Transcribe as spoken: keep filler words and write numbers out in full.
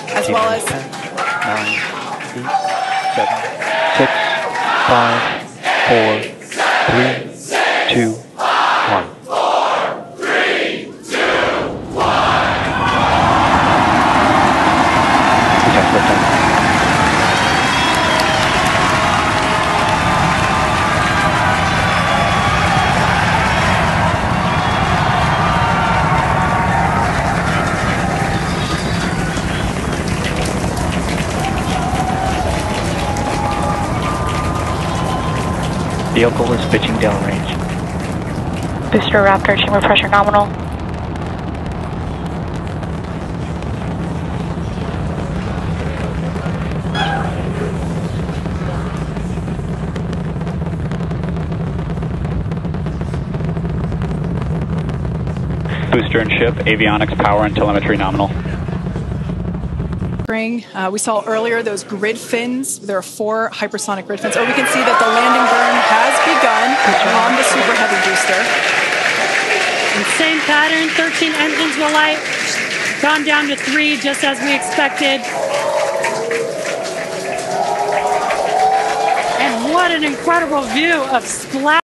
as well as ten, nine, eight, seven, six, five, four, three, two, one. Eject liftoff. Vehicle is pitching downrange. Booster Raptor, chamber pressure nominal. Booster and ship, avionics, power, and telemetry nominal. Uh, we saw earlier those grid fins. There are four hypersonic grid fins. Oh, we can see that the landing burn has begun on the super heavy booster. And same pattern, thirteen engines will light, gone down to three, just as we expected. And what an incredible view of splash.